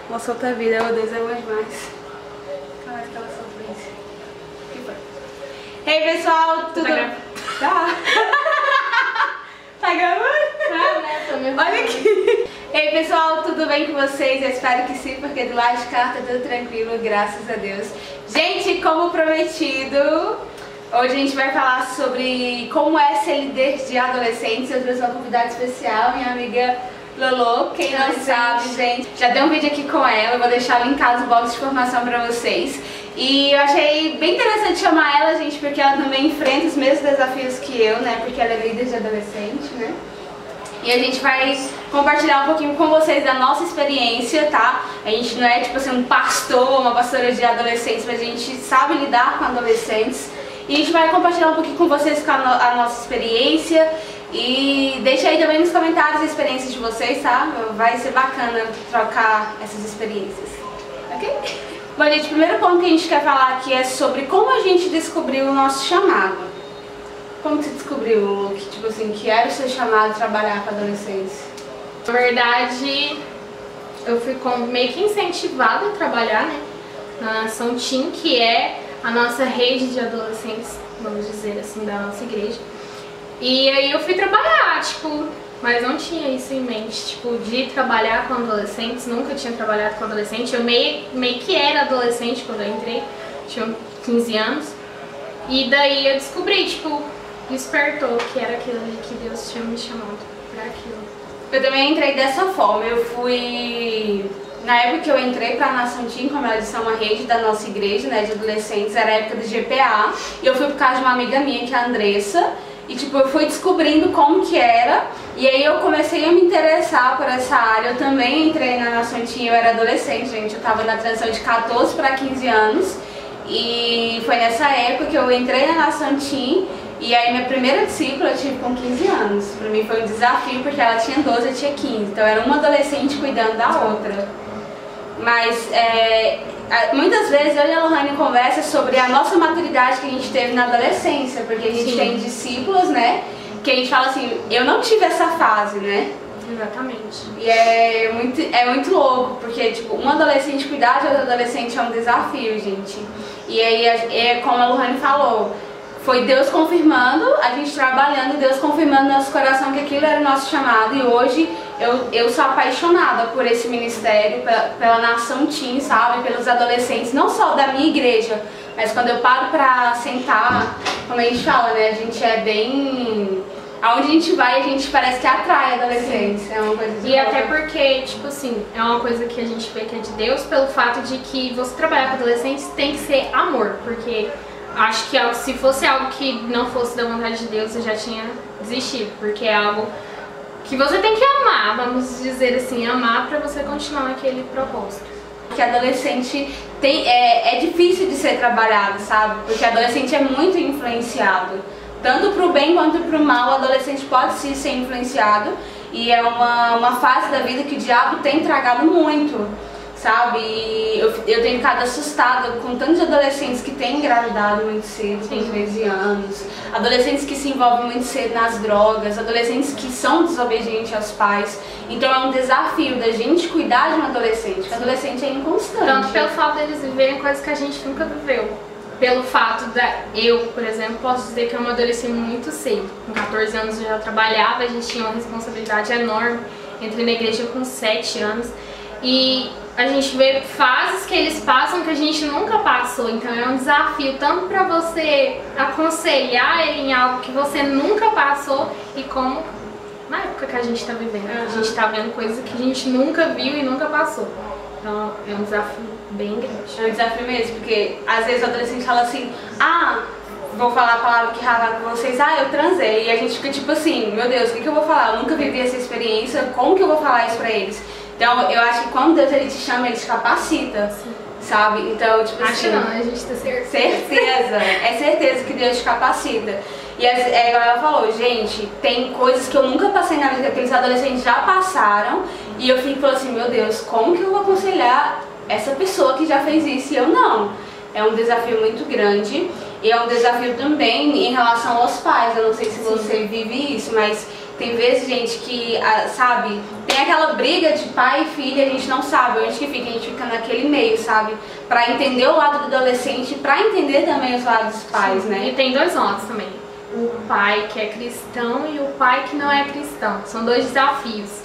Nossa outra vida, meu Deus, eu amo demais. Caraca, aquela sofrência. Que foi? Hey pessoal, tudo bem? Tá. Tá gravando? Ah, né? Tô me Olha aqui. Ei pessoal, tudo bem com vocês? Eu espero que sim, porque do lado de cá tá tudo tranquilo, graças a Deus. Gente, como prometido, hoje a gente vai falar sobre como é ser líder de adolescentes. Eu trouxe uma convidada especial, minha amiga Lolo. Quem não sabe, gente, já tem um vídeo aqui com ela, eu vou deixar linkado no box de informação pra vocês. E eu achei bem interessante chamar ela, gente, porque ela também enfrenta os mesmos desafios que eu, né? Porque ela é líder de adolescente, né? E a gente vai compartilhar um pouquinho com vocês da nossa experiência, tá? A gente não é tipo assim um pastor, uma pastora de adolescentes, mas a gente sabe lidar com adolescentes. E a gente vai compartilhar um pouquinho com vocês com a nossa experiência. E deixa aí também nos comentários as experiências de vocês, tá? Vai ser bacana trocar essas experiências, ok? Bom, gente, o primeiro ponto que a gente quer falar aqui é sobre como a gente descobriu o nosso chamado. Como você descobriu que, tipo assim, que era o seu chamado de trabalhar com adolescentes? Na verdade, eu fui meio que incentivada a trabalhar, né, na Nação Team, que é a nossa rede de adolescentes, vamos dizer assim, da nossa igreja. E aí eu fui trabalhar, tipo, mas não tinha isso em mente, tipo, de trabalhar com adolescentes, nunca tinha trabalhado com adolescente. Eu meio que era adolescente quando eu entrei, tinha 15 anos. E daí eu descobri, tipo, despertou que era aquilo que Deus tinha me chamado pra aquilo. Eu também entrei dessa forma. Eu fui... Na época que eu entrei pra Nação Team, como ela disse, é uma rede da nossa igreja, né, de adolescentes, era a época do GPA. E eu fui por causa de uma amiga minha, que é a Andressa. E tipo, eu fui descobrindo como que era. E aí eu comecei a me interessar por essa área. Eu também entrei na Nação Team, eu era adolescente, gente. Eu tava na transição de 14 pra 15 anos. E foi nessa época que eu entrei na Nação Team. E aí minha primeira discípula eu tive com 15 anos. Pra mim foi um desafio, porque ela tinha 12 e eu tinha 15. Então era uma adolescente cuidando da outra. Mas muitas vezes eu e a Lohane conversa sobre a nossa maturidade que a gente teve na adolescência. Porque a gente tem discípulos, né? Que a gente fala assim, eu não tive essa fase, né? Exatamente. E é muito louco, porque tipo, um adolescente cuidar de outro adolescente é um desafio, gente. E aí é como a Lohane falou, foi Deus confirmando, a gente trabalhando, Deus confirmando no nosso coração que aquilo era o nosso chamado. E hoje eu sou apaixonada por esse ministério, pela Nação Team, sabe? Pelos adolescentes, não só da minha igreja, mas quando eu paro pra sentar, como a gente fala, né? A gente é bem... Aonde a gente vai, a gente parece que atrai adolescentes. É uma coisa de E até porque, tipo assim, é uma coisa que a gente vê que é de Deus, pelo fato de que você trabalhar com adolescentes tem que ser amor, porque... Acho que se fosse algo que não fosse da vontade de Deus, eu já tinha desistido, porque é algo que você tem que amar, vamos dizer assim, amar pra você continuar naquele propósito. Porque adolescente é difícil de ser trabalhado, sabe? Porque adolescente é muito influenciado. Tanto pro bem quanto pro mal, o adolescente pode sim ser influenciado. E é uma fase da vida que o diabo tem tragado muito, sabe? E eu tenho ficado assustada com tantos adolescentes que têm engravidado muito cedo, tem 13 anos, adolescentes que se envolvem muito cedo nas drogas, adolescentes que são desobedientes aos pais. Então é um desafio da gente cuidar de um adolescente, porque adolescente é inconstante. Tanto pelo fato deles viverem coisas que a gente nunca viveu. Pelo fato eu, por exemplo, posso dizer que eu me adolesci muito cedo. Com 14 anos eu já trabalhava, a gente tinha uma responsabilidade enorme. Entrei na igreja com 7 anos. E a gente vê fases que eles passam que a gente nunca passou, então é um desafio tanto para você aconselhar ele em algo que você nunca passou e como na época que a gente está vivendo, a gente está vendo coisas que a gente nunca viu e nunca passou. Então é um desafio bem grande. É um desafio mesmo, porque às vezes o adolescente fala assim, vou falar a palavra que ralaram com vocês, eu transei, e a gente fica tipo assim, meu Deus, o que eu vou falar? Eu nunca vivi essa experiência, como que eu vou falar isso pra eles? Então, eu acho que quando Deus ele te chama, ele te capacita, sabe? Então, tipo assim... Acho não, a gente tem certeza. Certeza, é certeza que Deus te capacita. E igual ela falou, gente, tem coisas que eu nunca passei na vida, que aqueles adolescentes já passaram, e eu fico assim, meu Deus, como que eu vou aconselhar essa pessoa que já fez isso e eu não? É um desafio muito grande, e é um desafio também em relação aos pais. Eu não sei se você vive isso, mas Tem vezes, gente, que, sabe, tem aquela briga de pai e filha, a gente não sabe onde que fica, a gente fica naquele meio, sabe? Pra entender o lado do adolescente, pra entender também os lados dos pais, Sim. né? E tem dois lados também. O pai que é cristão e o pai que não é cristão. São dois desafios.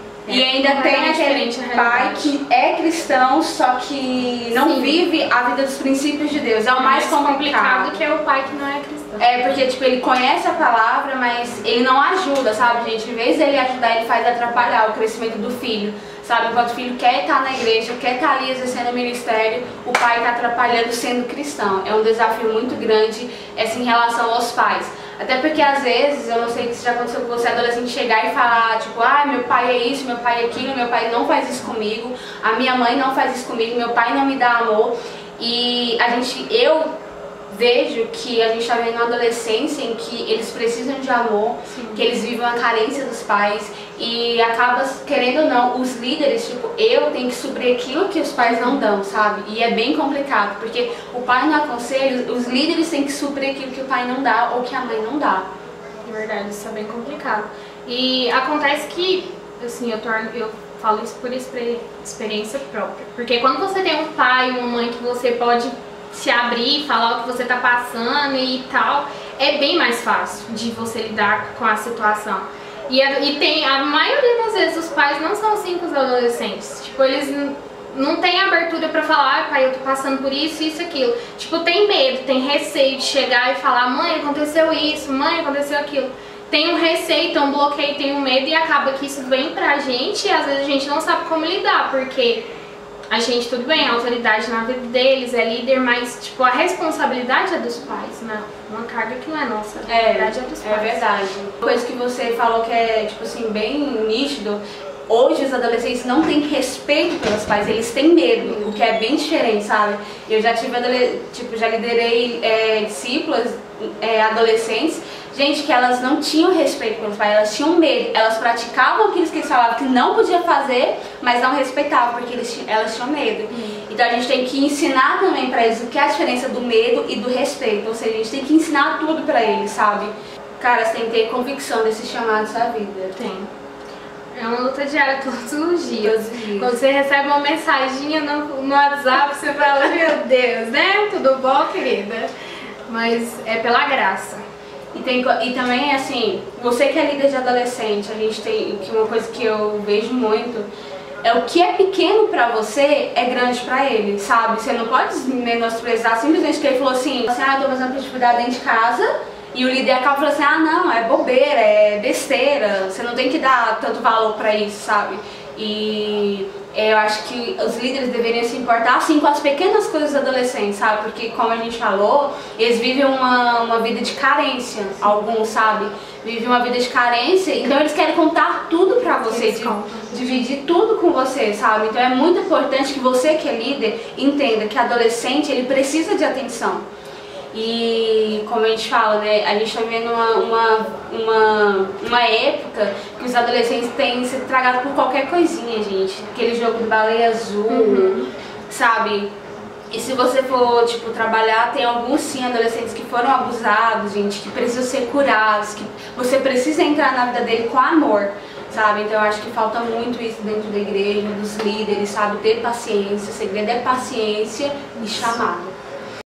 E ainda tem aquele pai que é cristão, só que não vive a vida dos princípios de Deus. É o mais complicado que é o pai que não é cristão. É, porque, tipo, ele conhece a palavra, mas ele não ajuda, sabe, gente? Em vez dele ajudar, ele faz atrapalhar o crescimento do filho, sabe? Enquanto o filho quer estar na igreja, quer estar ali exercendo o ministério, o pai está atrapalhando sendo cristão. É um desafio muito grande, em relação aos pais. Até porque, às vezes, eu não sei se já aconteceu com você, adolescente, chegar e falar, tipo, meu pai é isso, meu pai é aquilo, meu pai não faz isso comigo, a minha mãe não faz isso comigo, meu pai não me dá amor. E eu vejo que a gente está vendo uma adolescência em que eles precisam de amor, que eles vivem a carência dos pais e acaba, querendo ou não, os líderes, tipo, eu tenho que suprir aquilo que os pais não dão, sabe? E é bem complicado, porque o pai não aconselha, os líderes têm que suprir aquilo que o pai não dá ou que a mãe não dá. É verdade, isso é bem complicado. E acontece que, assim, eu falo isso por experiência própria, porque quando você tem um pai e uma mãe que você pode se abrir, falar o que você tá passando e tal, é bem mais fácil de você lidar com a situação. E tem, a maioria das vezes os pais não são assim com os adolescentes. Tipo, eles não têm abertura pra falar, pai, eu tô passando por isso, isso, aquilo. Tipo, tem medo, tem receio de chegar e falar, mãe, aconteceu isso, mãe, aconteceu aquilo. Tem um receio, tem um bloqueio, tem um medo e acaba que isso vem pra gente e às vezes a gente não sabe como lidar, porque a gente, tudo bem, a autoridade na vida deles, é líder, mas, tipo, a responsabilidade é dos pais, né? Uma carga que não é nossa, a responsabilidade é dos pais. É verdade. Coisa que você falou que é, tipo assim, bem nítido, hoje os adolescentes não têm respeito pelos pais, eles têm medo, o que é bem diferente, sabe? Eu já tive, já liderei discípulas, adolescentes, gente, que elas não tinham respeito pelos pais, elas tinham medo, elas praticavam aquilo que eles falavam que não podia fazer, mas não respeitavam, porque elas tinham medo. Então a gente tem que ensinar também pra eles o que é a diferença do medo e do respeito, ou seja, a gente tem que ensinar tudo pra eles, sabe? Cara, você tem que ter convicção desses chamados da vida. Tem. É uma luta diária todos os dias. Quando você recebe uma mensaginha no WhatsApp, você fala, meu Deus, né? Tudo bom, querida? Mas é pela graça. E também, assim, você que é líder de adolescente, a gente tem uma coisa que eu vejo muito, é o que é pequeno pra você é grande pra ele, sabe? Você não pode menosprezar simplesmente que ele falou assim, eu tô fazendo atividade dentro de casa, e o líder acaba falando assim, não, é bobeira, é besteira, você não tem que dar tanto valor pra isso, sabe? E eu acho que os líderes deveriam se importar assim com as pequenas coisas dos adolescentes, sabe? Porque, como a gente falou, eles vivem uma vida de carência, alguns, sabe? Vivem uma vida de carência, então eles querem contar tudo pra você, dividir tudo com você, sabe? Então é muito importante que você que é líder entenda que adolescente, ele precisa de atenção. E como a gente fala, né, a gente está vivendo uma época que os adolescentes têm sido tragados por qualquer coisinha, gente. Aquele jogo de baleia azul, sabe? E se você for, tipo, trabalhar, tem alguns sim adolescentes que foram abusados, gente, que precisam ser curados, que você precisa entrar na vida dele com amor, sabe? Então eu acho que falta muito isso dentro da igreja, dos líderes, sabe? Ter paciência, o segredo é paciência e chamada.